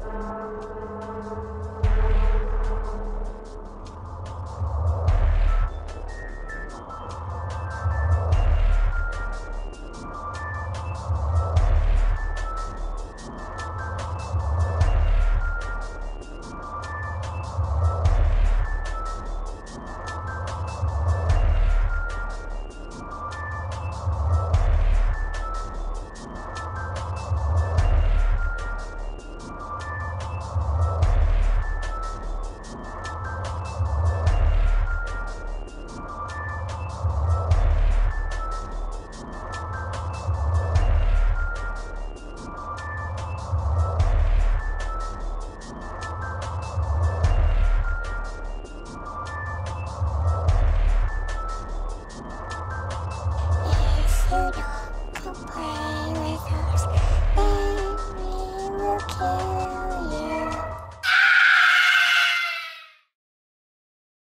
If you don't come play with us, then we will kill